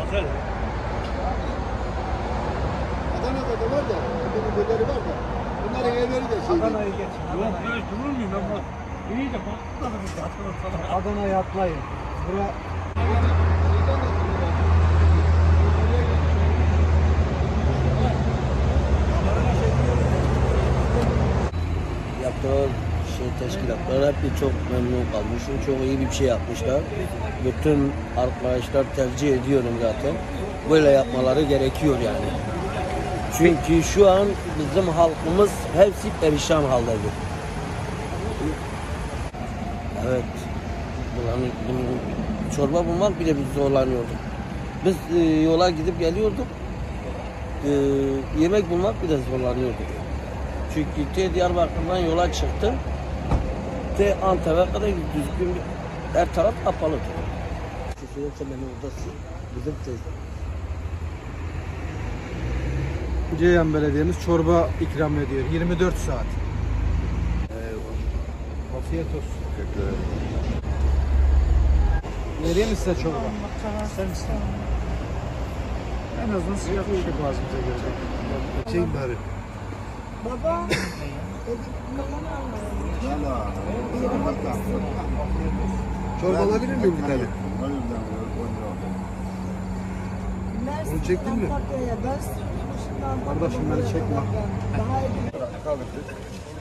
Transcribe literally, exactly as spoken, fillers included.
Adana'da da var da, bunun böleri var da. Bunların evleri de şey. Adana'yı geç. Yok böyle durur muyum ben buna? İyi de patladı bir patladı. Adana'ya atlayın. Bura Yaptığı şey teşkilatlar hep çok memnun kalmışım. Çok iyi bir şey yapmışlar. Bütün arkadaşlar tercih ediyorum zaten. Böyle yapmaları gerekiyor yani. Çünkü şu an bizim halkımız hepsi perişan haldedir. Evet. Bunun, bunun, çorba bulmak bile biz zorlanıyorduk. Biz e, yola gidip geliyorduk. E, yemek bulmak bile zorlanıyorduk. Çünkü T Diyarbakır'dan yola çıktı. T Antep'e kadar düzgün bir, her taraf kapalı. Şurası benim odası. Bizim teyze. Ceyhan Belediye'miz çorba ikram ediyor. yirmi dört saat. Eyvallah. Afiyet olsun. Vereyim mi size çorba? Sen misin? En azından sıcak bir şey boğazımıza gelecek. Çeyin bari. Baba. Çorba alabilir miyim bir tane? Onu çektin mi? Kardeşim beni çekme. Daha iyi.